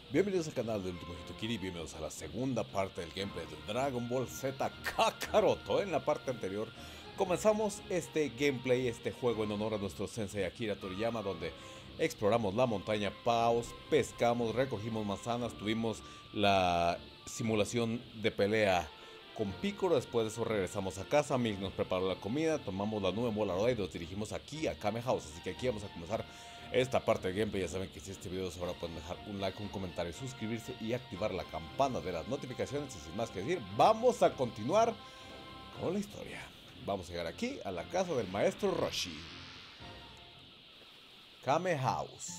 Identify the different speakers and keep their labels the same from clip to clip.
Speaker 1: Bienvenidos al canal del Último Hitokiri, bienvenidos a la segunda parte del gameplay de Dragon Ball Z Kakaroto. En la parte anterior comenzamos este gameplay, este juego en honor a nuestro sensei Akira Toriyama, donde exploramos la montaña Paus, pescamos, recogimos manzanas, tuvimos la simulación de pelea con Piccolo. Después de eso regresamos a casa, Milk nos preparó la comida, tomamos la nube voladora y nos dirigimos aquí a Kame House. Así que aquí vamos a comenzar esta parte del gameplay. Ya saben que si este video les pueden dejar un like, un comentario, suscribirse y activar la campana de las notificaciones. Y sin más que decir, vamos a continuar con la historia. Vamos a llegar aquí a la casa del maestro Roshi. Kame House.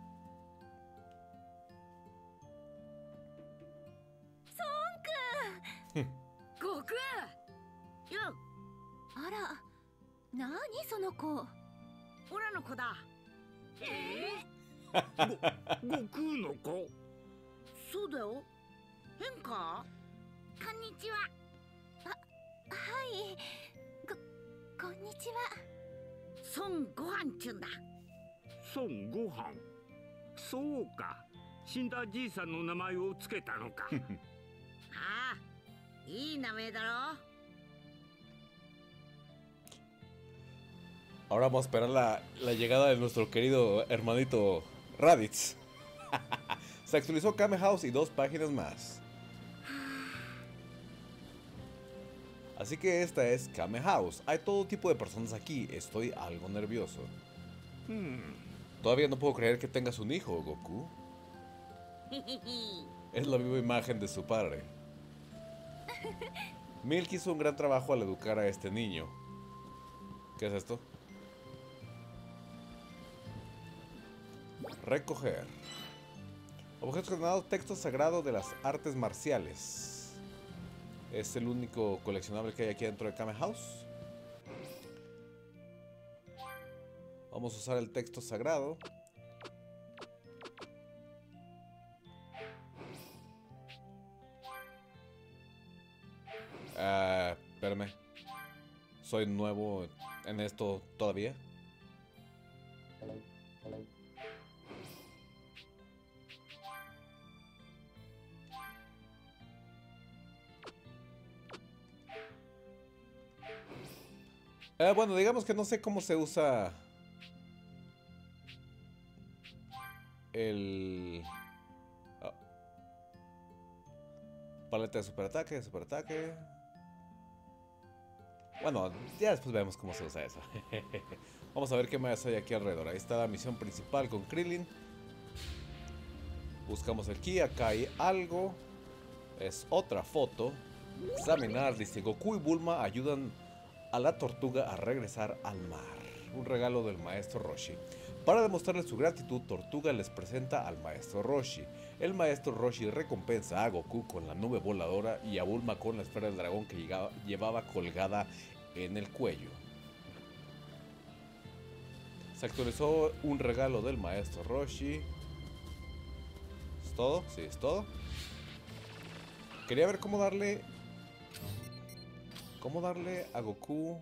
Speaker 2: 悟空よ
Speaker 3: あら、なにその子。
Speaker 2: オラの子だ。
Speaker 4: 悟空の子。
Speaker 2: そうだよ。変か。こんにちは。
Speaker 3: はい。こんにちは。
Speaker 2: 孫悟飯ちゅんだ。
Speaker 4: 孫悟飯。そうか、死んだじいさんの名前をつけたのか。
Speaker 2: ああ、いい名前だろ。
Speaker 1: Ahora vamos a esperar la llegada de nuestro querido hermanito Raditz. Se actualizó Kame House y 2 páginas más. Así que esta es Kame House. Hay todo tipo de personas aquí. Estoy algo nervioso. Todavía no puedo creer que tengas un hijo, Goku. Es la viva imagen de su padre. Milk hizo un gran trabajo al educar a este niño. ¿Qué es esto? Recoger. Objetos ordenados, texto sagrado de las artes marciales. Es el único coleccionable que hay aquí dentro de Kame House. Vamos a usar el texto sagrado. Espérame. Soy nuevo en esto todavía. Bueno, digamos que no sé cómo se usa el paleta de superataque. Bueno, ya después vemos cómo se usa eso. Vamos a ver qué más hay aquí alrededor. Ahí está la misión principal con Krillin. Buscamos aquí, acá hay algo. Es otra foto. Examinar, dice Goku y Bulma ayudan a la tortuga a regresar al mar. Un regalo del maestro Roshi. Para demostrarle su gratitud, Tortuga les presenta al maestro Roshi. El maestro Roshi recompensa a Goku con la nube voladora y a Bulma con la esfera del dragón que llevaba colgada en el cuello. Se actualizó un regalo del maestro Roshi. ¿Es todo? Sí, es todo. Quería ver cómo darle a Goku.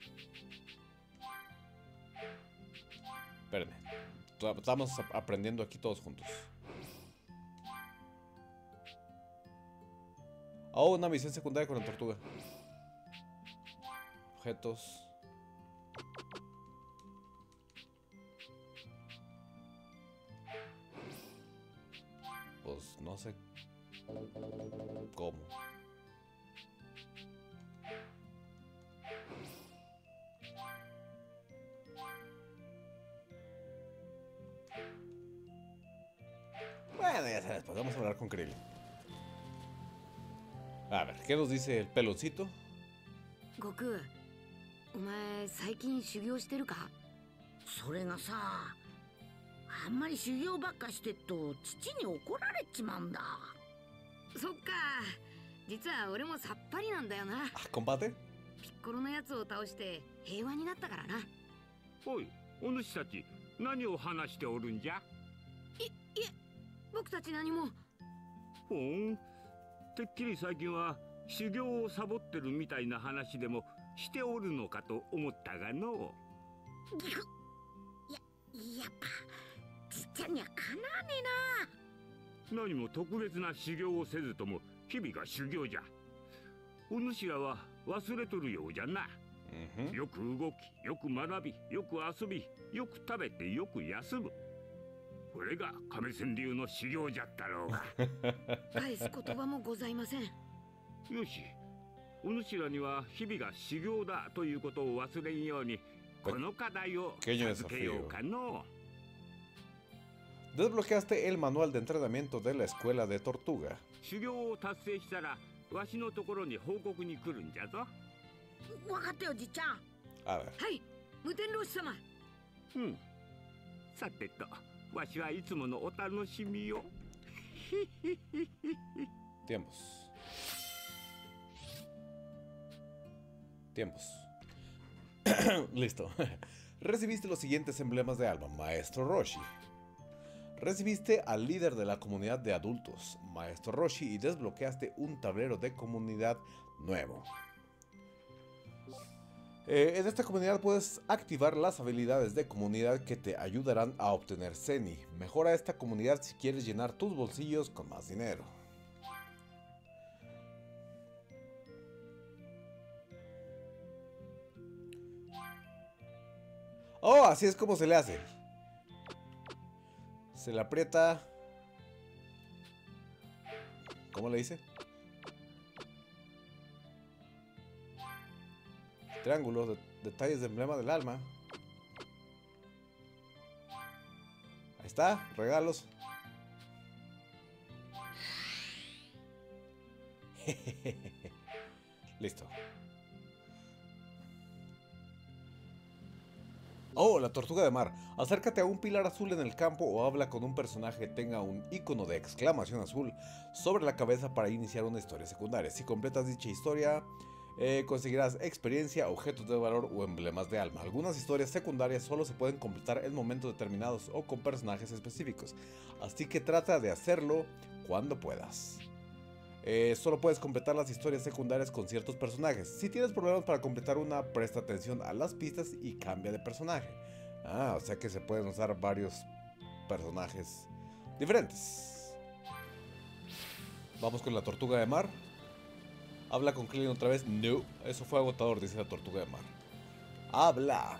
Speaker 1: Espérenme. Estamos aprendiendo aquí todos juntos. Oh, una misión secundaria con la tortuga. Objetos. Pues no sé cómo. Bueno, ya sabes, pues vamos a hablar con Krillin. A ver, ¿qué nos dice el peloncito?
Speaker 2: 悟空、お前最近修行してるか。それがさ、あんまり修行ばっかしてっと父に怒られちまうんだ。そっか、実は俺もさっぱりなんだよな。
Speaker 1: Ah, ¿combate?
Speaker 2: ピッコロのやつを倒して平和になったからな。
Speaker 4: おい、お主たち、何を話しておるんじゃ。
Speaker 2: いえ、僕たち何も。
Speaker 4: ほん、てっきり最近は修行をサボってるみたいな話でもしておるのかと思ったがの。やっぱちっちゃんにはかなわねえな。 何も特別な修行をせずとも日々が修行じゃ。お主らは忘れとるようじゃな。よく動き、よく学び、よく遊び、よく食べて、よく休む。これが亀仙流の修行じゃったろうが。
Speaker 2: 返す言葉もございません。
Speaker 4: よし、お主らには日々が修行だということを忘れんように、この課題を授けようかの。
Speaker 1: Desbloqueaste el manual de entrenamiento de la escuela de Tortuga.
Speaker 4: 修行を達成したら、わしのところに報告に来るんじゃぞ。
Speaker 2: 分かったよ、じっちゃん。
Speaker 1: A ver.
Speaker 2: はい、無天老師様。
Speaker 4: うん。さてと、わしはいつものお楽しみを。
Speaker 1: Tiempos. Listo. Recibiste los siguientes emblemas de alma, Maestro Roshi. Recibiste al líder de la comunidad de adultos, Maestro Roshi, y desbloqueaste un tablero de comunidad nuevo. En esta comunidad puedes activar las habilidades de comunidad que te ayudarán a obtener Zeni. Mejora esta comunidad si quieres llenar tus bolsillos con más dinero. Oh, así es como se le hace. Se le aprieta. ¿Cómo le dice? Triángulo, detalles de emblema del alma. Ahí está, regalos. Listo. Oh, la tortuga de mar. Acércate a un pilar azul en el campo o habla con un personaje que tenga un icono de exclamación azul sobre la cabeza para iniciar una historia secundaria. Si completas dicha historia, conseguirás experiencia, objetos de valor o emblemas de alma. Algunas historias secundarias solo se pueden completar en momentos determinados o con personajes específicos, así que trata de hacerlo cuando puedas. Solo puedes completar las historias secundarias con ciertos personajes. Si tienes problemas para completar una, presta atención a las pistas y cambia de personaje. O sea que se pueden usar varios personajes diferentes. Vamos con la tortuga de mar. Habla con Krillin otra vez. No, eso fue agotador, dice la tortuga de mar. Hablar.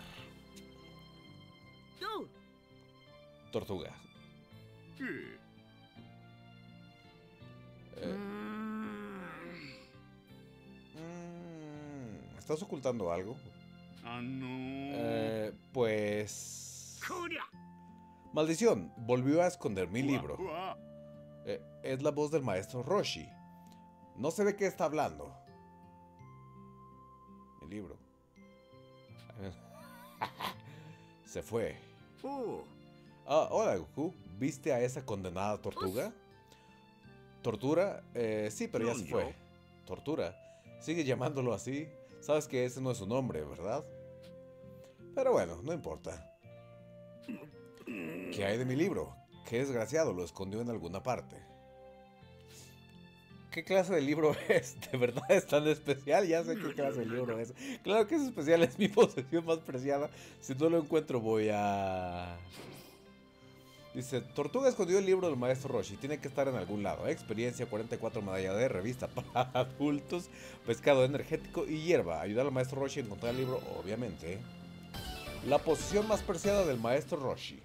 Speaker 2: No.
Speaker 1: Tortuga. ¿Estás ocultando algo? Pues... Maldición, volvió a esconder mi libro. Es la voz del maestro Roshi. No sé de qué está hablando. Mi libro. Se fue. Hola, Goku. ¿Viste a esa condenada tortuga? ¿Tortura? Sí, pero ya se fue. ¿Tortura? Sigue llamándolo así. Sabes que ese no es su nombre, ¿verdad? Pero bueno, no importa. ¿Qué hay de mi libro? Qué desgraciado, lo escondió en alguna parte. ¿Qué clase de libro es? ¿De verdad es tan especial? Ya sé qué clase de libro es. Claro que es especial, es mi posesión más preciada. Si no lo encuentro voy a... Dice, Tortuga escondió el libro del maestro Roshi. Tiene que estar en algún lado. Experiencia, 44 medalla de revista para adultos, pescado energético y hierba. Ayudar al maestro Roshi a encontrar el libro, obviamente. La posición más preciada del maestro Roshi.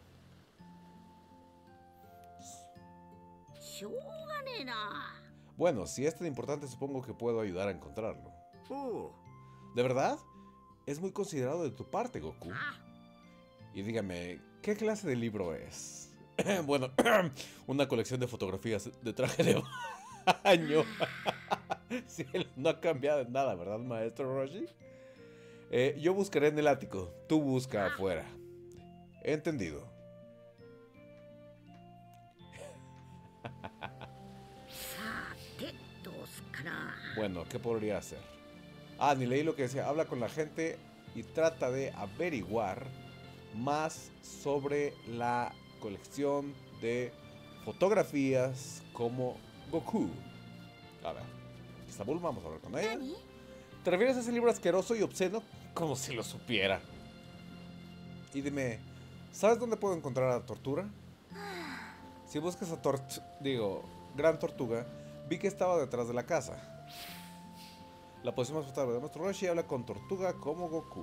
Speaker 1: Bueno, si es tan importante, supongo que puedo ayudar a encontrarlo. ¿De verdad? Es muy considerado de tu parte, Goku. Y dígame, ¿qué clase de libro es? Bueno, una colección de fotografías de traje de baño. Sí, no ha cambiado en nada, ¿verdad, maestro Roshi? Yo buscaré en el ático. Tú busca afuera. Entendido. Bueno, ¿qué podría hacer? Ni leí lo que decía. Habla con la gente y trata de averiguar más sobre la colección de fotografías como Goku. A ver, Isabel, vamos a hablar con ella. ¿Te refieres a ese libro asqueroso y obsceno? Como si lo supiera. Y dime, ¿sabes dónde puedo encontrar a Tortura? Si buscas a Gran Tortuga, vi que estaba detrás de la casa. La posición más potable de nuestro Roshi habla con Tortuga como Goku.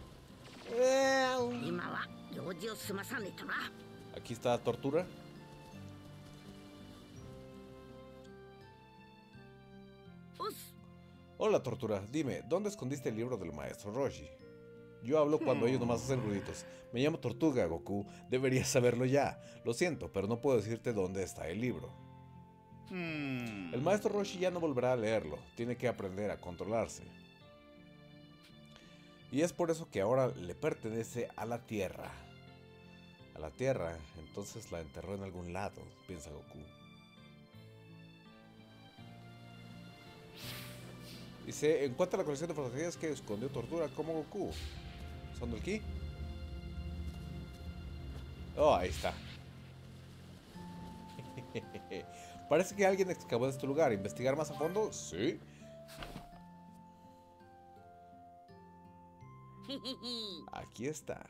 Speaker 1: Aquí está Tortura. Hola Tortura, dime, ¿dónde escondiste el libro del maestro Roshi? Yo hablo cuando ellos nomás hacen ruiditos. Me llamo Tortuga, Goku. Deberías saberlo ya. Lo siento, pero no puedo decirte dónde está el libro. El maestro Roshi ya no volverá a leerlo. Tiene que aprender a controlarse. Y es por eso que ahora le pertenece a la Tierra. A la Tierra, entonces la enterró en algún lado, piensa Goku. Dice, encuentra la colección de fotografías que escondió Tortura como Goku. ¿Son del ki? Oh, ahí está. Parece que alguien excavó este lugar. ¿Investigar más a fondo? Sí. Aquí está.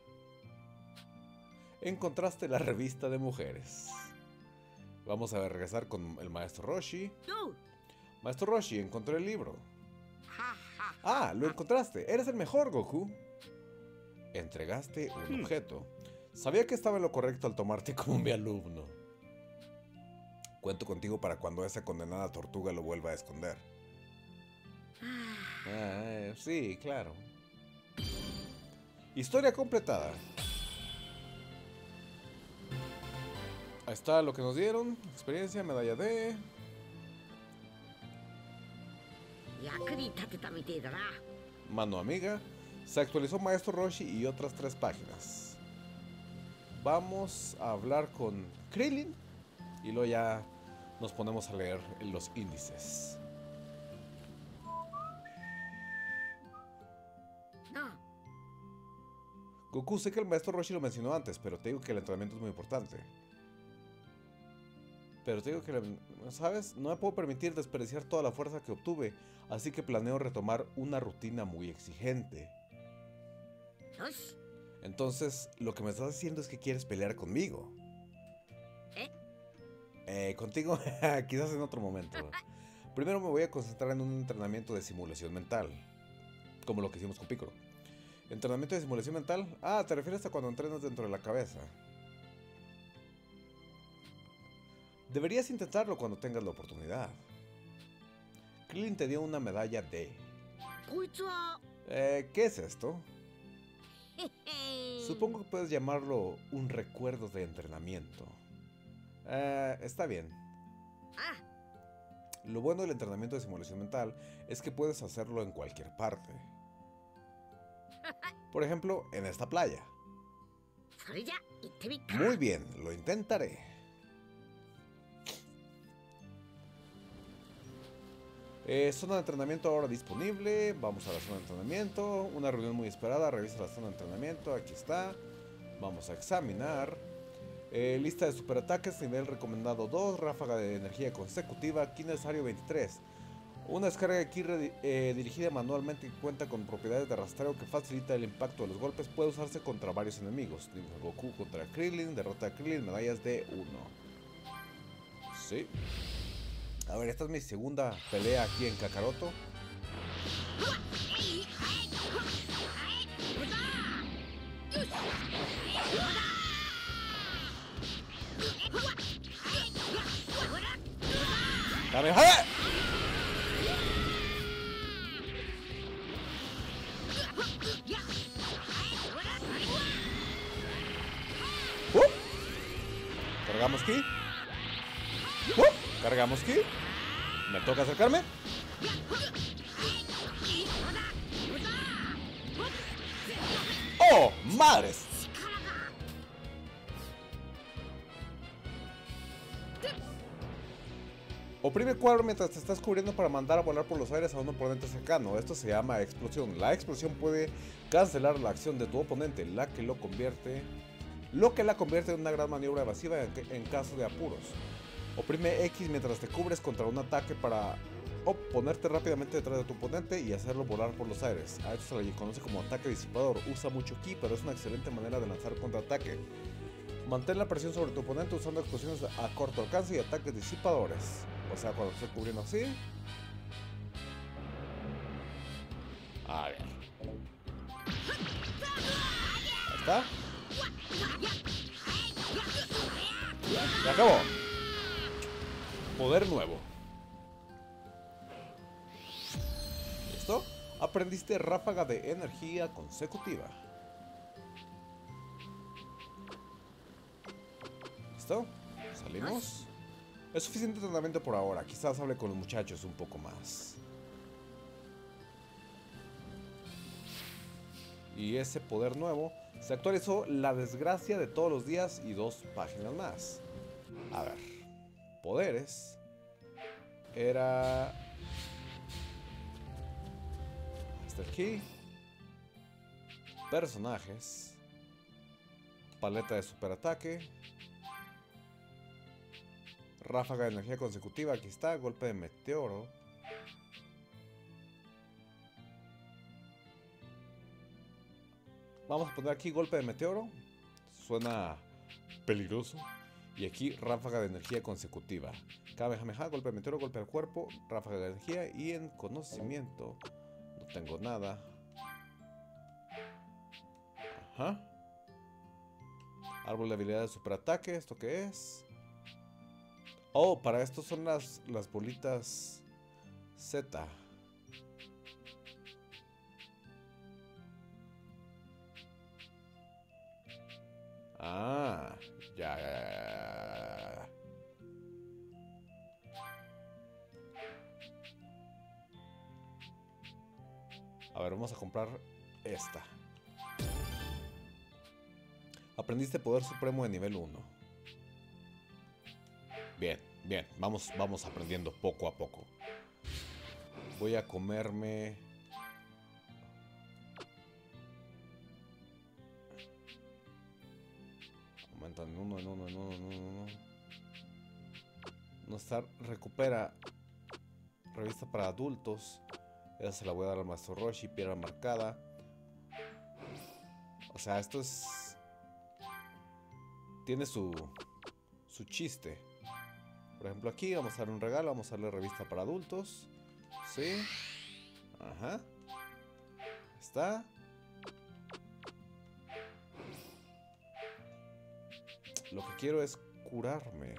Speaker 1: Encontraste la revista de mujeres. Vamos a regresar con el maestro Roshi. Maestro Roshi, encontré el libro. Ah, lo encontraste. Eres el mejor, Goku. Entregaste un objeto. Sabía que estaba en lo correcto al tomarte como mi alumno. Cuento contigo para cuando esa condenada tortuga lo vuelva a esconder. Sí, claro. Historia completada. Ahí está lo que nos dieron. Experiencia, medalla de... Mano amiga. Se actualizó Maestro Roshi y otras 3 páginas. Vamos a hablar con Krillin. Y luego ya nos ponemos a leer los índices. Goku, sé que el maestro Roshi lo mencionó antes, pero te digo que el entrenamiento es muy importante. Pero te digo que, ¿sabes? No me puedo permitir desperdiciar toda la fuerza que obtuve, así que planeo retomar una rutina muy exigente. Entonces, lo que me estás diciendo es que quieres pelear conmigo. Contigo, quizás en otro momento. Primero me voy a concentrar en un entrenamiento de simulación mental, como lo que hicimos con Piccolo. ¿Entrenamiento de simulación mental? Ah, te refieres a cuando entrenas dentro de la cabeza. Deberías intentarlo cuando tengas la oportunidad. Krillin te dio una medalla D. ¿Qué es esto? Supongo que puedes llamarlo un recuerdo de entrenamiento. Está bien. Lo bueno del entrenamiento de simulación mental es que puedes hacerlo en cualquier parte. Por ejemplo, en esta playa. Muy bien, lo intentaré. Zona de entrenamiento ahora disponible. Vamos a la zona de entrenamiento. Una reunión muy esperada. Revisa la zona de entrenamiento. Aquí está. Vamos a examinar. Lista de superataques. Nivel recomendado 2. Ráfaga de energía consecutiva. Ki necesario 23. Una descarga de ki dirigida manualmente que cuenta con propiedades de rastreo que facilita el impacto de los golpes. Puede usarse contra varios enemigos. Goku contra Krillin. Derrota a Krillin. Medallas de 1. Sí. A ver, esta es mi segunda pelea aquí en Kakaroto. ¡Dame, jale! Cargamos ki. Cargamos ki. Me toca acercarme. ¡Oh, madres! Oprime cuadro mientras te estás cubriendo para mandar a volar por los aires a un oponente cercano. Esto se llama explosión. La explosión puede cancelar la acción de tu oponente, la que la convierte en una gran maniobra evasiva en caso de apuros. Oprime X mientras te cubres contra un ataque para ponerte rápidamente detrás de tu oponente y hacerlo volar por los aires. A esto se le conoce como ataque disipador. Usa mucho ki, pero es una excelente manera de lanzar contraataque. Mantén la presión sobre tu oponente usando explosiones a corto alcance y ataques disipadores. O sea, cuando estoy cubriendo así. A ver. Ahí está. ¡Se acabó! Poder nuevo. ¿Listo? Aprendiste ráfaga de energía consecutiva. ¿Listo? Salimos. Es suficiente entrenamiento por ahora. Quizás hable con los muchachos un poco más. Y ese poder nuevo se actualizó la desgracia de todos los días y 2 páginas más. A ver. Poderes. Era... Master Key. Personajes. Paleta de superataque. Ráfaga de energía consecutiva, aquí está, golpe de meteoro. Vamos a poner aquí golpe de meteoro. Suena peligroso. Y aquí ráfaga de energía consecutiva. Kamehameha, golpe de meteoro, golpe al cuerpo, ráfaga de energía. Y en conocimiento no tengo nada. Ajá. Árbol de habilidad de superataque, ¿esto qué es? Oh, para esto son las bolitas Z. Ah, ya. A ver, vamos a comprar esta. Aprendiste poder supremo de nivel 1. Bien, bien, vamos aprendiendo poco a poco. Voy a comerme... Aumentan en uno. No está, recupera. Revista para adultos. Esa se la voy a dar al maestro Roshi, piedra marcada. O sea, esto es... Tiene su chiste. Por ejemplo, aquí vamos a darle un regalo, vamos a darle revista para adultos. Sí. Ajá. Está. Lo que quiero es curarme.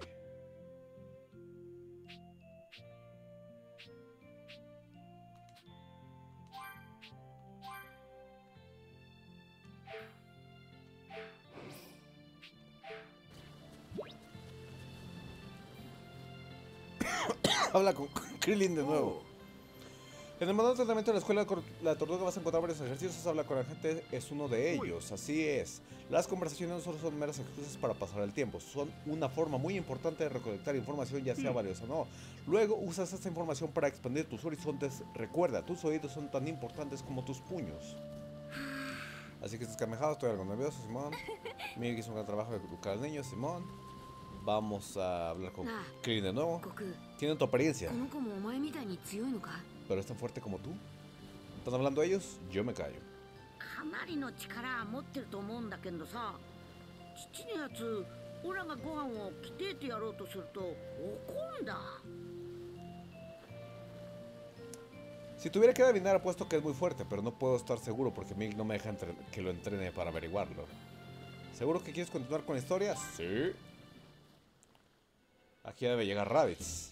Speaker 1: Habla con Krillin de nuevo. En el manual de entrenamiento de la escuela la tortuga vas a encontrar varios ejercicios. Habla con la gente es uno de ellos. Así es. Las conversaciones no solo son meras excusas para pasar el tiempo. Son una forma muy importante de recolectar información, ya sea valiosa o no. Luego usas esta información para expandir tus horizontes. Recuerda, tus oídos son tan importantes como tus puños. Así que estás camejado, estoy algo nervioso, Simón. Miguel hizo un gran trabajo de educar al niño, Simón. Vamos a hablar con Krillin de nuevo. Tienen tu apariencia. Pero es tan fuerte como tú. ¿Están hablando ellos? Yo me callo. Si tuviera que adivinar, apuesto que es muy fuerte, pero no puedo estar seguro porque Mig no me deja que lo entrene para averiguarlo. ¿Seguro que quieres continuar con la historia? Sí. Aquí debe llegar Raditz.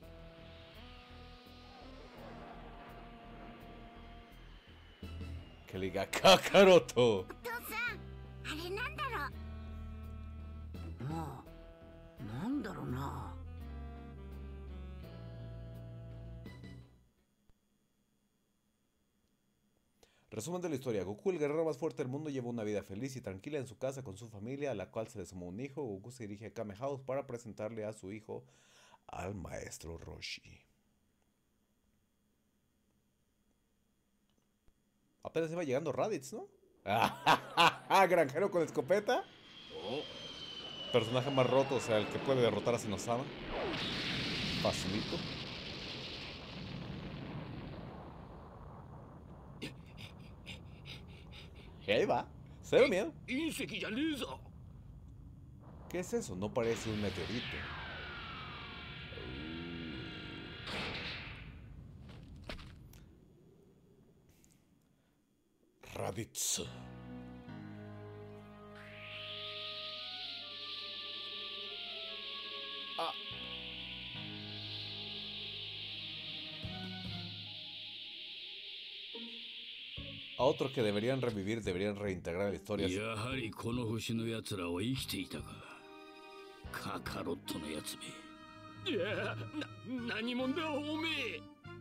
Speaker 1: Que le diga Kakaroto. Resumen de la historia. Goku, el guerrero más fuerte del mundo, lleva una vida feliz y tranquila en su casa con su familia, a la cual se le sumó un hijo. Goku se dirige a Kame House para presentarle a su hijo al maestro Roshi. Apenas iba llegando Raditz, ¿no? Granjero con escopeta. Personaje más roto, o sea, el que puede derrotar a Sinosama. Facilito. Y ahí va. Cero miedo. ¿Qué es eso? No parece un meteorito. Raditz. Ah. A otro que deberían revivir, deberían reintegrar la historia.
Speaker 5: やはりこの星の奴らは生きていたか。カカロットのやつめ。いや、何者だおめえ。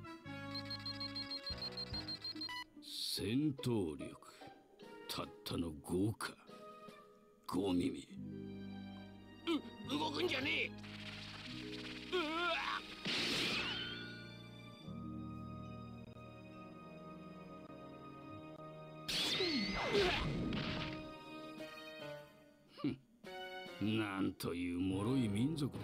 Speaker 5: 戦闘力たったの5か。5耳。動くんじゃねえ。うわっ。なんという脆い民族だ。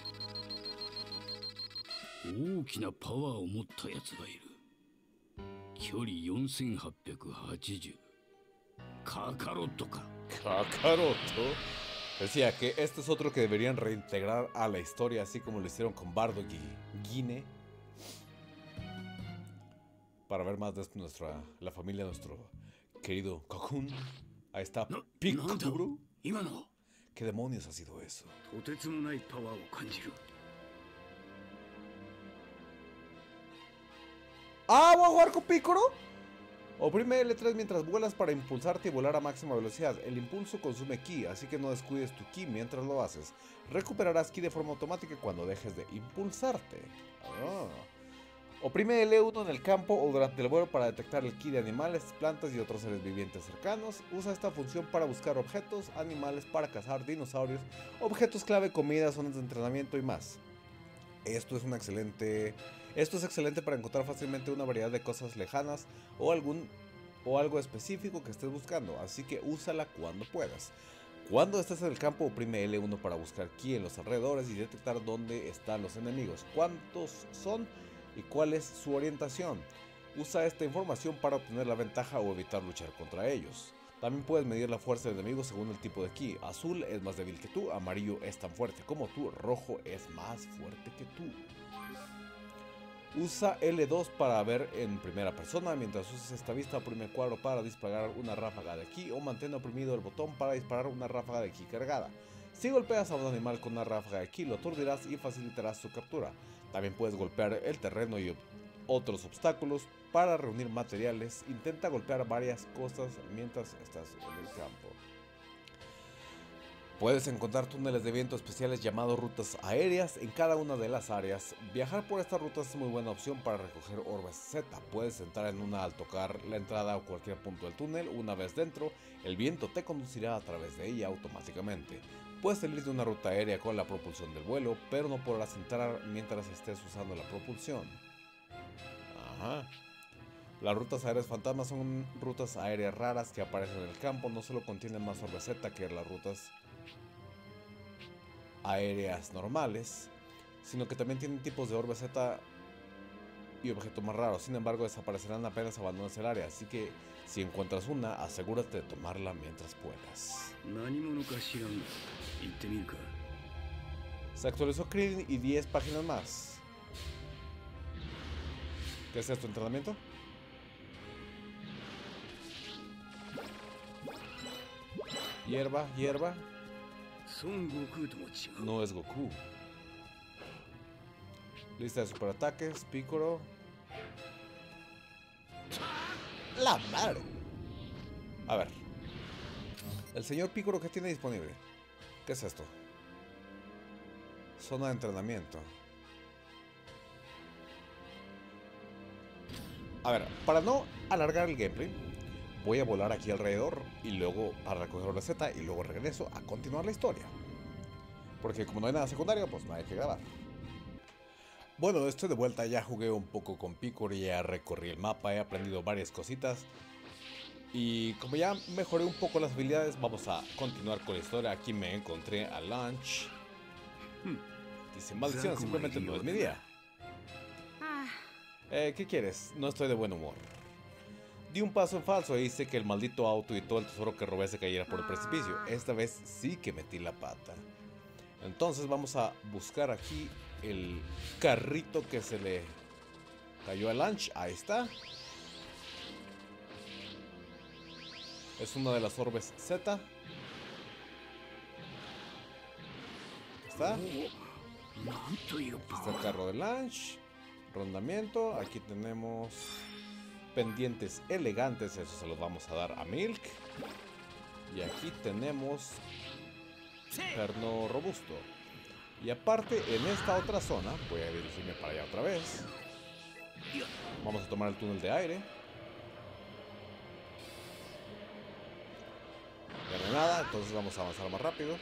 Speaker 5: 大きなパワーを持ったやつがいる。距離4880。カカロットか。
Speaker 1: Kakaroto. Decía que este es otro que deberían reintegrar a la historia, así como lo hicieron con Bardock y Gine. Para ver más de la familia de nuestro querido Cocoon. Ahí está Picoro. ¿Qué demonios ha sido eso? ¡Ah! ¿Voy a jugar con Picoro? Oprime L3 mientras vuelas para impulsarte y volar a máxima velocidad. El impulso consume ki, así que no descuides tu ki mientras lo haces. Recuperarás ki de forma automática cuando dejes de impulsarte. Oprime L1 en el campo o durante el vuelo para detectar el ki de animales, plantas y otros seres vivientes cercanos. Usa esta función para buscar objetos, animales para cazar, dinosaurios, objetos clave, comida, zonas de entrenamiento y más. Esto es excelente para encontrar fácilmente una variedad de cosas lejanas o algo específico que estés buscando, así que úsala cuando puedas. Cuando estés en el campo, oprime L1 para buscar ki en los alrededores y detectar dónde están los enemigos, cuántos son y cuál es su orientación. Usa esta información para obtener la ventaja o evitar luchar contra ellos. También puedes medir la fuerza del enemigo según el tipo de ki. Azul es más débil que tú, amarillo es tan fuerte como tú, rojo es más fuerte que tú. Usa L2 para ver en primera persona. Mientras uses esta vista, oprime el cuadro para disparar una ráfaga de ki o mantén oprimido el botón para disparar una ráfaga de ki cargada. Si golpeas a un animal con una ráfaga de ki, lo aturdirás y facilitarás su captura. También puedes golpear el terreno y otros obstáculos para reunir materiales. Intenta golpear varias cosas mientras estás en el campo. Puedes encontrar túneles de viento especiales llamados rutas aéreas en cada una de las áreas. Viajar por estas rutas es muy buena opción para recoger orbes Z. Puedes entrar en una al tocar la entrada o cualquier punto del túnel. Una vez dentro, el viento te conducirá a través de ella automáticamente. Puedes salir de una ruta aérea con la propulsión del vuelo, pero no podrás entrar mientras estés usando la propulsión. Ajá. Las rutas aéreas fantasmas son rutas aéreas raras que aparecen en el campo. No solo contienen más orbes Z que las rutas aéreas normales, sino que también tienen tipos de orbe Z y objetos más raros. Sin embargo, desaparecerán apenas abandones el área, así que si encuentras una, asegúrate de tomarla mientras puedas. Se actualizó Krillin y 10 páginas más. ¿Qué es esto? ¿Entrenamiento? Hierba, hierba. No es Goku. Lista de superataques, Picoro. ¡La madre! A ver. El señor Picoro, ¿qué tiene disponible? ¿Qué es esto? Zona de entrenamiento. A ver, para no alargar el gameplay, voy a volar aquí alrededor y luego para recoger la Z y luego regreso a continuar la historia. Porque como no hay nada secundario, pues no hay que grabar. Bueno, estoy de vuelta, ya jugué un poco con Picoro, ya recorrí el mapa, he aprendido varias cositas. Y como ya mejoré un poco las habilidades, vamos a continuar con la historia. Aquí me encontré a Lunch. Dice, maldición, simplemente no es mi día. ¿Qué quieres? No estoy de buen humor. Di un paso en falso e hice que el maldito auto y todo el tesoro que robé se cayera por el precipicio. Esta vez sí que metí la pata. Entonces vamos a buscar aquí el carrito que se le cayó a Lunch. Ahí está. Es una de las orbes Z. Está. Aquí está el carro de Lunch. Rondamiento. Aquí tenemos pendientes elegantes. Eso se los vamos a dar a Milk. Y aquí tenemos perno robusto. Y aparte, en esta otra zona, voy a dirigirme para allá otra vez. Vamos a tomar el túnel de aire. Ya no hay nada, entonces vamos a avanzar más rápido.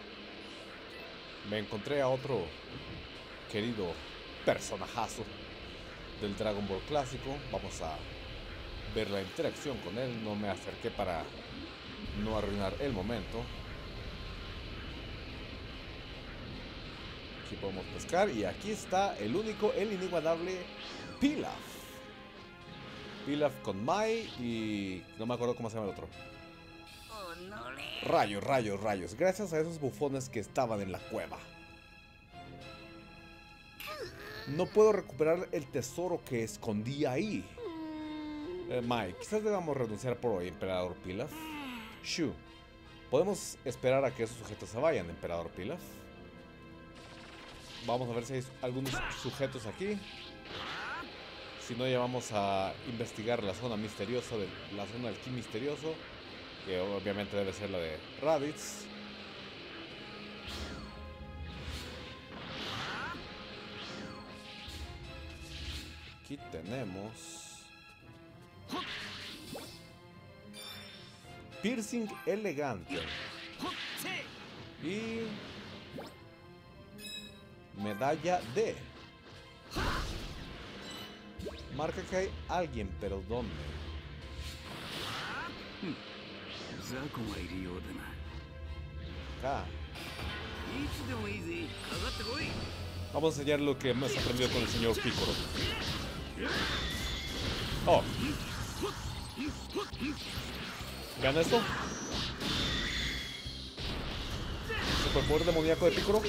Speaker 1: Me encontré a otro querido personajazo del Dragon Ball clásico. Vamos a ver la interacción con él. No me acerqué para no arruinar el momento. Aquí podemos pescar y aquí está el único, el inigualable Pilaf. Pilaf con Mai y no me acuerdo cómo se llama el otro. Rayos, rayos, rayos. Gracias a esos bufones que estaban en la cueva. No puedo recuperar el tesoro que escondí ahí. Mai, quizás debamos renunciar por hoy, Emperador Pilaf. Shu, ¿podemos esperar a que esos sujetos se vayan, Emperador Pilaf? Vamos a ver si hay algunos sujetos aquí. Si no, ya vamos a investigar la zona misteriosa, la zona del ki misterioso, que obviamente debe ser la de Raditz. Aquí tenemos piercing elegante y medalla D. Marca que hay alguien, pero ¿dónde? Acá. Vamos a enseñar lo que hemos aprendido con el señor Piccolo. Oh. ¿Vean esto? Superpoder demoníaco de Piccolo.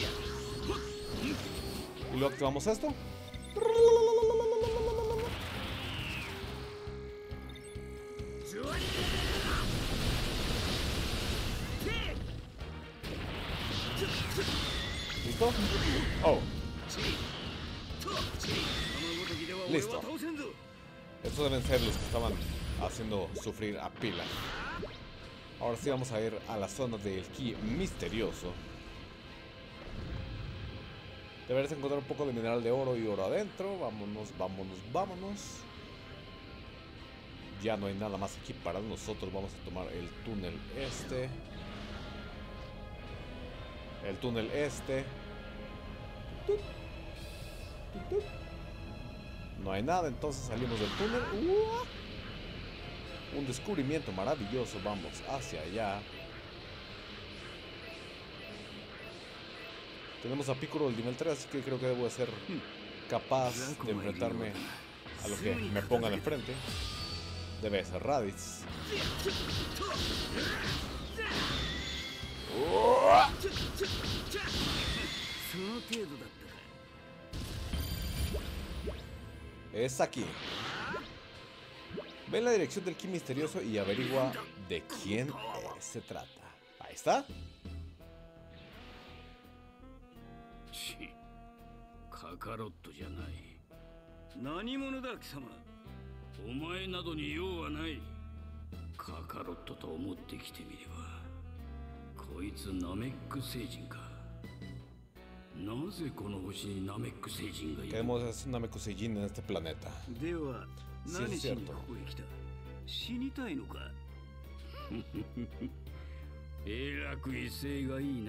Speaker 1: Y luego activamos esto. ¿Listo? Oh. Listo. Estos deben ser los que estaban haciendo sufrir a Pilaf. Ahora sí vamos a ir a la zona del ki misterioso. Deberías encontrar un poco de mineral de oro y oro adentro. Vámonos, vámonos, vámonos. Ya no hay nada más aquí para nosotros. Vamos a tomar el túnel este. El túnel este. No hay nada, entonces salimos del túnel. Un descubrimiento maravilloso. Vamos hacia allá. Tenemos a Piccolo del nivel 3, así que creo que debo de ser capaz de enfrentarme a lo que me pongan enfrente. Debe ser Raditz. Es aquí. Ve la dirección del ki misterioso y averigua de quién se trata. Ahí está.
Speaker 5: Kakarot じゃない。何者だ貴様。お前などに用はない。カカロットと思ってきてみれば、こいつナメック星人か。なぜこの星にナメック星人がいる？
Speaker 1: Tenemos Namek Seijin en este planeta.
Speaker 5: では何しにここへ来た？死にたいのか？えらく威勢がいいな。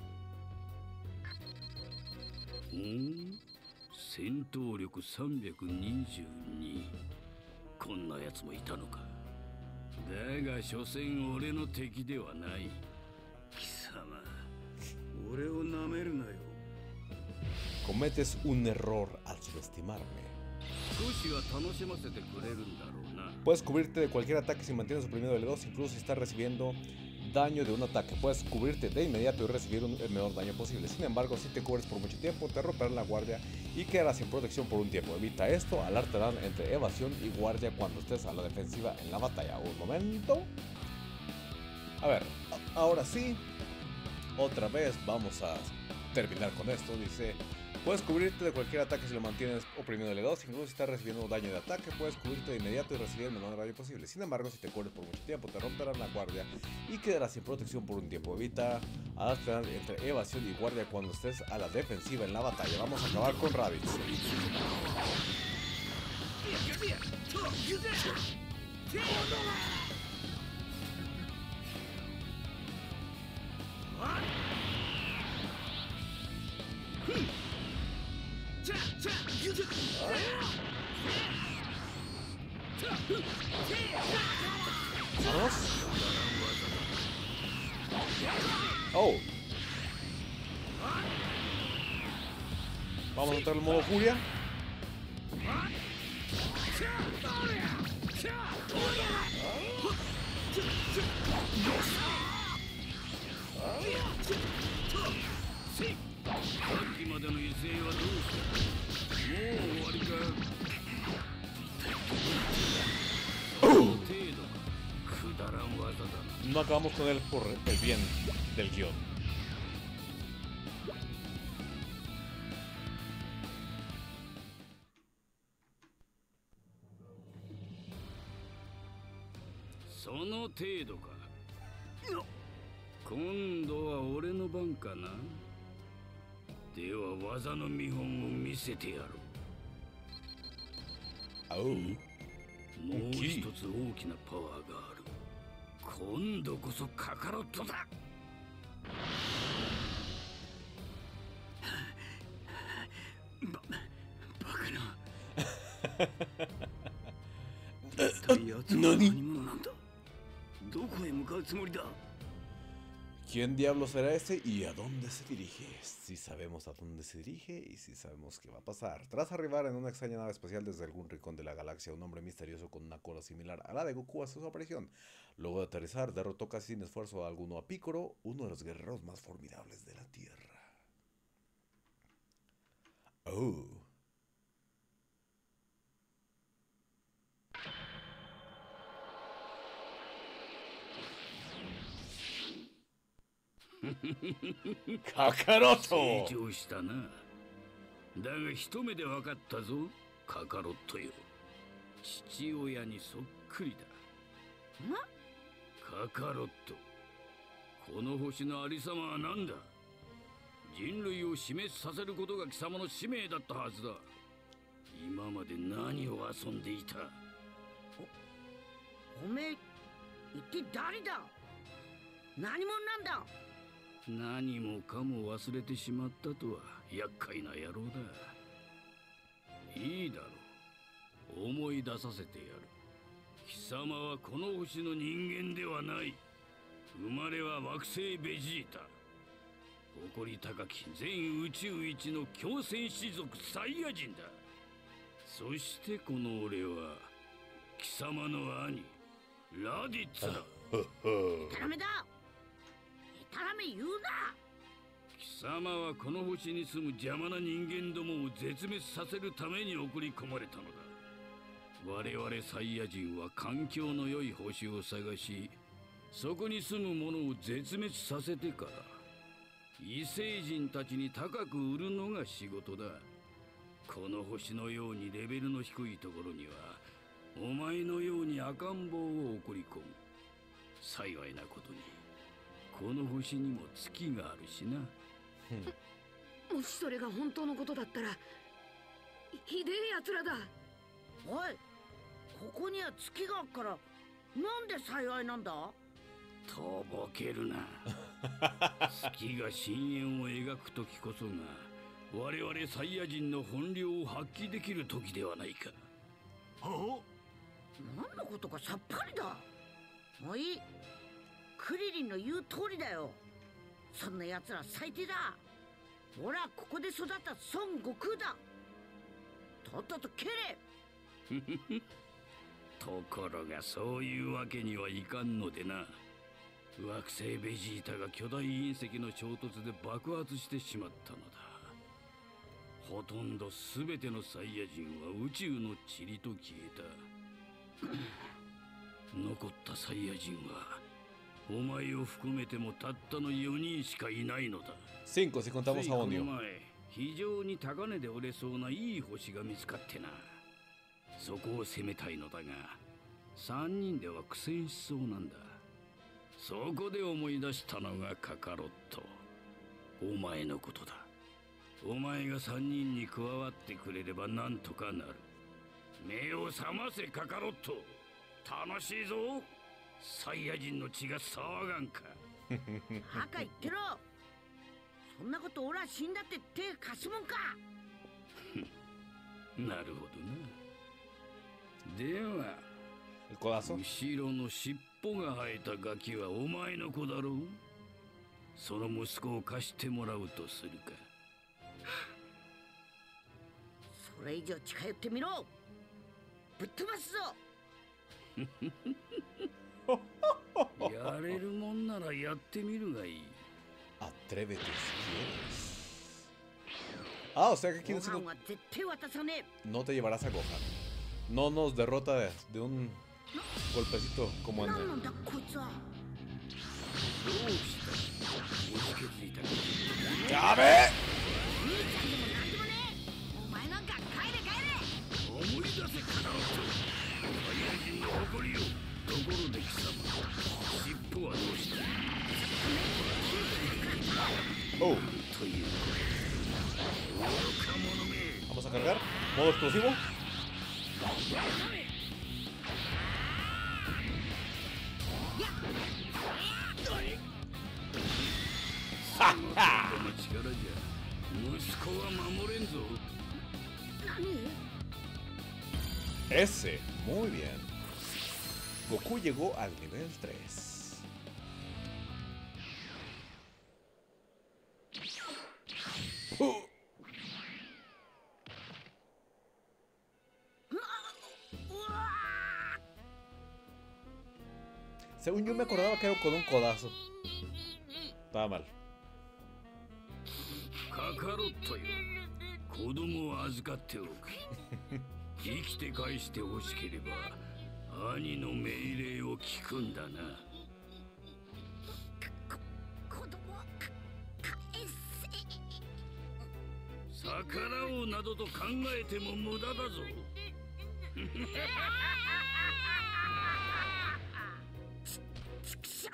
Speaker 5: 戦闘力322。こんなやつもいたのか。だが所詮俺の敵ではない。貴様、俺を舐めるなよ。
Speaker 1: Cometes un error al subestimarme. Puedes cubrirte de cualquier ataque si mantienes oprimido L2, incluso si estás recibiendo daño de un ataque. Puedes cubrirte de inmediato y recibir el menor daño posible. Sin embargo, si te cubres por mucho tiempo, te romperán la guardia y quedarás sin protección por un tiempo. Evita esto al alternar entre evasión y guardia cuando estés a la defensiva en la batalla. Un momento. A ver, ahora sí. Otra vez vamos a terminar con esto. Dice: puedes cubrirte de cualquier ataque si lo mantienes oprimido L2, incluso si estás recibiendo daño de ataque, puedes cubrirte de inmediato y recibir el menor daño posible. Sin embargo, si te cubres por mucho tiempo, te romperán la guardia y quedarás sin protección por un tiempo. Evita alternar entre evasión y guardia cuando estés a la defensiva en la batalla. Vamos a acabar con Raditz. Vamos. Oh. Vamos a entrar en modo furia. No acabamos con él por el bien del guión. ¿Quién diablos será ese y a dónde se dirige? Si sabemos a dónde se dirige y si sabemos qué va a pasar. Tras arribar en una extraña nave espacial desde algún rincón de la galaxia, un hombre misterioso con una cola similar a la de Goku hace su aparición. Luego de aterrizar, derrotó casi sin esfuerzo alguno a Piccolo, uno de los guerreros más formidables de la Tierra. Oh. Kakaroto!
Speaker 5: 成長したな。だが一目で分かったぞ、カカロットよ。父親にそっくりだ。カカロット。この星のありさまは何だ？人類を死滅させることが貴様の使命だったはずだ。今まで何を遊んでいた？
Speaker 2: おめえ、一体誰だ？何者なんだ？
Speaker 5: 何もかも忘れてしまったとは厄介な野郎だ。いいだろう。思い出させてやる。貴様はこの星の人間ではない。生まれは惑星ベジータ。誇り高き全宇宙一の強戦士族サイヤ人だ。そしてこの俺は貴様の兄ラディッツだ。
Speaker 2: ダメだ。たらめ言うな。
Speaker 5: 貴様はこの星に住む邪魔な人間どもを絶滅させるために送り込まれたのだ。我々サイヤ人は環境の良い星を探し、そこに住む者を絶滅させてから異星人たちに高く売るのが仕事だ。この星のようにレベルの低いところにはお前のように赤ん坊を送り込む。幸いなことにこの星にも月があるしな。
Speaker 6: もしそれが本当のことだったらひでえやつらだ。
Speaker 2: おい、ここには月があるからなんで幸いなんだ？
Speaker 5: とぼけるな。月が深淵を描く時こそが我々サイヤ人の本領を発揮できる時ではないか。
Speaker 2: は？何のことかさっぱりだ。もういい。クリリンの言う通りだよ。そんな奴ら最低だ。俺はここで育った孫悟空だ。とっとと蹴れ。
Speaker 5: ところがそういうわけにはいかんのでな。惑星ベジータが巨大隕石の衝突で爆発してしまったのだ。ほとんど全てのサイヤ人は宇宙の塵と消えた。残ったサイヤ人はお前を含めてもたったの4人しかいないのだ。
Speaker 1: 5 si contamos
Speaker 5: つい
Speaker 1: a
Speaker 5: この
Speaker 1: Onio.
Speaker 5: 前、非常に高値で売れそうないい星が見つかってな。そこを攻めたいのだが、3人では苦戦しそうなんだ。そこで思い出したのがカカロット。お前のことだ。お前が3人に加わってくれればなんとかなる。目を覚ませカカロット。楽しいぞ。サイヤ人の血が騒がんか。
Speaker 2: バカ言ってろ。そんなこと俺は死んだって手貸すもんか。
Speaker 5: なるほどな。では
Speaker 1: El codazo.
Speaker 5: 後ろの尻尾が生えたガキはお前の子だろう。その息子を貸してもらうとするか。
Speaker 2: それ以上近寄ってみろ。ぶっ飛ばすぞ。
Speaker 5: やれるもんならやってみるがいい。
Speaker 1: Atrévete si quieres. Ah, o sea que aquí
Speaker 2: ご
Speaker 1: no,
Speaker 2: 飯は絶対渡さねえ。
Speaker 1: no te llevarás a Gohan. No nos derrota de un golpecito como en
Speaker 2: 何な
Speaker 1: el...
Speaker 2: んだこいつは。
Speaker 5: どうしたおじけづいたか。
Speaker 1: ¡Ya ve!
Speaker 2: 兄ちゃんでもなんでもねえ。お前なんか帰れ帰れ。
Speaker 5: 思い出せカカロット。サイヤ人の誇りよ。ところで貴様、尻尾はどうした。
Speaker 1: Oh,
Speaker 5: ということで、愚か者め。
Speaker 1: vamos a cargar. Modo explosivo. ¡Ja, ja!
Speaker 5: この力じゃ息子は守れんぞ。
Speaker 1: Ese, muy bien. Goku llegó al nivel 3. Según yo me acordaba que era con un codazo. Estaba mal.
Speaker 5: カカロットよ、子供を預かっておく。生きて返してほしければ兄の命令を聞くんだな。
Speaker 2: 子供は返せ。
Speaker 5: 逆らおうなどと考えても無駄だぞ。
Speaker 2: ちくしょう。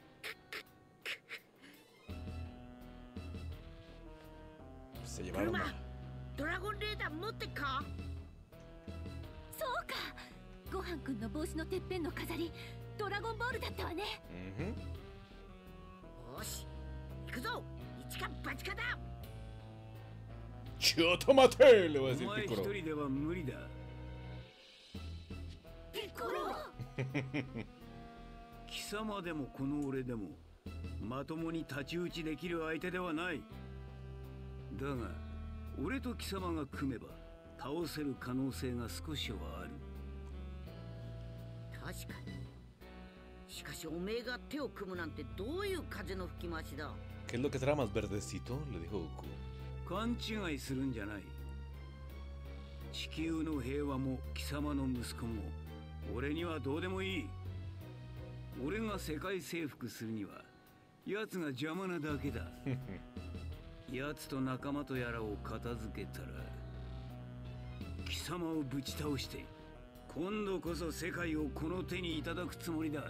Speaker 1: Se llevaron a...
Speaker 2: ドラゴンレーダー持ってっか。
Speaker 3: そうか、ごはんくんの帽子のてっぺんの飾り、ドラゴンボールだったわね。
Speaker 2: よし、行くぞ。一か八かだ。
Speaker 1: ¡Chotomate! Le voy a
Speaker 4: お
Speaker 1: decir
Speaker 4: 前一
Speaker 1: Piccolo.
Speaker 4: 人では無理だ。
Speaker 2: ピッコロ。
Speaker 4: 貴様でもこの俺でもまともに太刀打ちできる相手ではない。だが俺と貴様が組めば倒せる可能性が少しはある。
Speaker 2: 確かに。しかしおめえが手を組むなんてどういう風の吹き回しだ。
Speaker 1: ¿Qué es lo que será más verdecito? Le dijo Goku.
Speaker 4: 勘違いするんじゃない。地球の平和も貴様の息子も俺にはどうでもいい。俺が世界征服するには奴が邪魔なだけだ。奴と仲間とやらを片付けたら貴様をぶち倒して今度こそ世界をこの手にいただくつもりだ。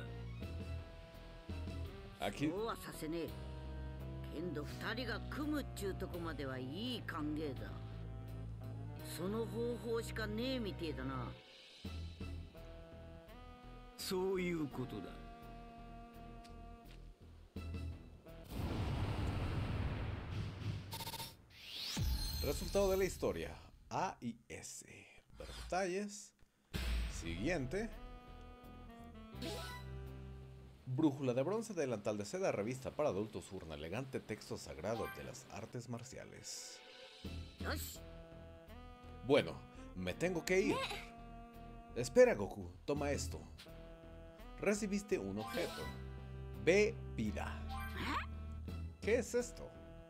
Speaker 1: Aquí
Speaker 2: そうはさせねえ。けんど二人が組むっちゅうとこまではいい歓迎だ。その方法しかねえみてえだな。
Speaker 4: そういうことだ。
Speaker 1: resultado de la historia. A y S. Ver detalles. Siguiente. Brújula de bronce, delantal de seda, revista para adultos, urna elegante, texto sagrado de las artes marciales.
Speaker 2: Yosh.
Speaker 1: Bueno, me tengo que ir. Espera, Goku, toma esto. Recibiste un objeto. Bebida. ¿Qué es esto?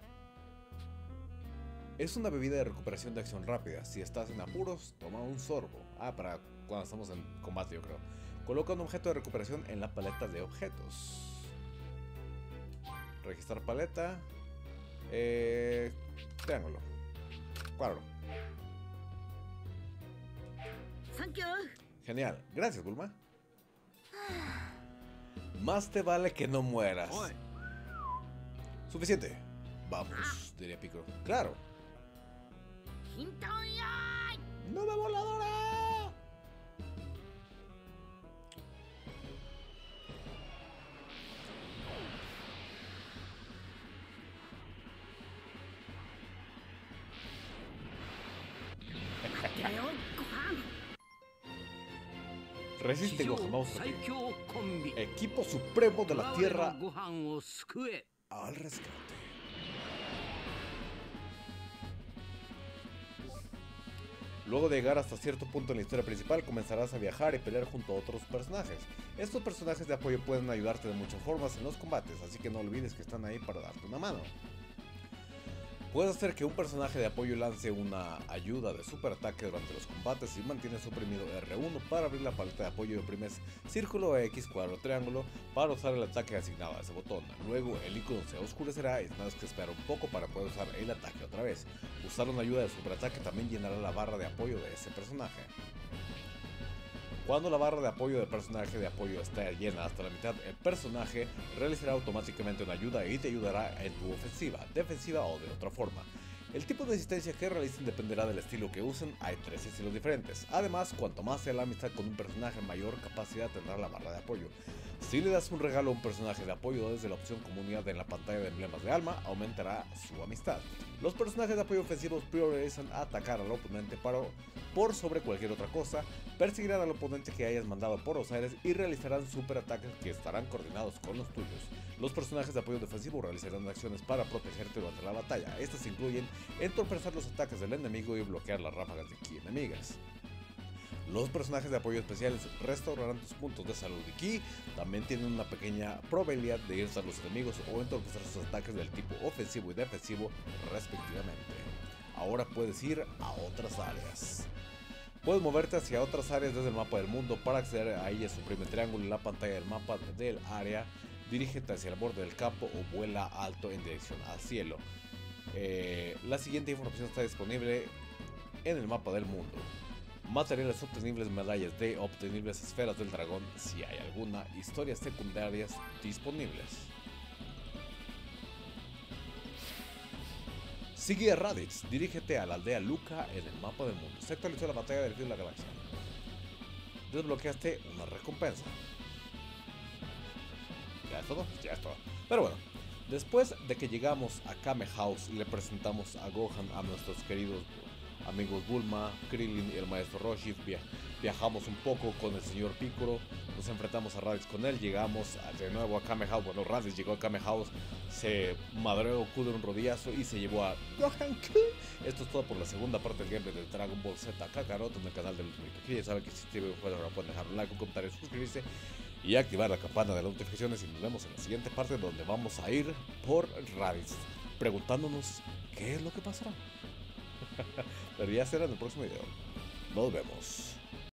Speaker 1: Es una bebida de recuperación de acción rápida. Si estás en apuros, toma un sorbo. Para cuando estamos en combate, yo creo. Coloca un objeto de recuperación en la paleta de objetos. Registrar paleta. Triángulo. Cuadro.
Speaker 2: Thank you.
Speaker 1: Genial. Gracias, Bulma. Más te vale que no mueras. Suficiente. Vamos, diría Piccolo. Claro. ¡Nube voladora! Resiste, Gohan, vamos por ti. Equipo supremo de la Tierra al rescate. Luego de llegar hasta cierto punto en la historia principal, comenzarás a viajar y pelear junto a otros personajes. Estos personajes de apoyo pueden ayudarte de muchas formas en los combates, así que no olvides que están ahí para darte una mano. Puedes hacer que un personaje de apoyo lance una ayuda de super ataque durante los combates y mantienes oprimido R1 para abrir la paleta de apoyo y oprimes círculo, X, cuadro, triángulo para usar el ataque asignado a ese botón. Luego el icono se oscurecerá y tendrás que esperar un poco para poder usar el ataque otra vez. Usar una ayuda de super ataque también llenará la barra de apoyo de ese personaje. Cuando la barra de apoyo del personaje de apoyo esté llena hasta la mitad, el personaje realizará automáticamente una ayuda y te ayudará en tu ofensiva, defensiva o de otra forma. El tipo de asistencia que realicen dependerá del estilo que usen, hay 3 estilos diferentes. Además, cuanto más sea la amistad con un personaje, mayor capacidad tendrá la barra de apoyo. Si le das un regalo a un personaje de apoyo desde la opción comunidad en la pantalla de emblemas de alma, aumentará su amistad. Los personajes de apoyo ofensivos priorizan atacar al oponente por sobre cualquier otra cosa, perseguirán al oponente que hayas mandado por los aires y realizarán super ataques que estarán coordinados con los tuyos. Los personajes de apoyo defensivo realizarán acciones para protegerte durante la batalla. Estas incluyen entorpecer los ataques del enemigo y bloquear las ráfagas de ki enemigas. Los personajes de apoyo especiales restaurarán tus puntos de salud y ki, también tienen una pequeña probabilidad de irse a los enemigos o entorpecer sus ataques del tipo ofensivo y defensivo respectivamente. Ahora puedes ir a otras áreas. Puedes moverte hacia otras áreas desde el mapa del mundo. Para acceder a ellas, suprime triángulo en la pantalla del mapa del área, dirígete hacia el borde del campo o vuela alto en dirección al cielo. La siguiente información está disponible en el mapa del mundo. Materiales obtenibles, medallas de obtenibles, esferas del dragón, si hay alguna, historias secundarias disponibles. Sigue a Raditz, dirígete a la aldea Luca en el mapa del mundo. Se actualizó la batalla del fin de la galaxia. Desbloqueaste una recompensa. ¿Ya es todo? Ya es todo. Pero bueno, después de que llegamos a Kame House y le presentamos a Gohan a nuestros queridos amigos Bulma, Krillin y el maestro Roshi, viajamos un poco con el señor Piccolo, nos enfrentamos a Raditz con él, llegamos de nuevo a Kame House. Bueno, Raditz llegó a Kame House, se madreó a Goku de un rodillazo y se llevó a Gohan. Esto es todo por la segunda parte del gameplay de Dragon Ball Z Kakarot en el canal de Ultimate. Aquí ya saben que si este video fue ahora pueden dejar un like, un comentario, suscribirse y activar la campana de las notificaciones, y nos vemos en la siguiente parte donde vamos a ir por Raditz, preguntándonos qué es lo que pasará. Pero ya será en el próximo video. Nos vemos.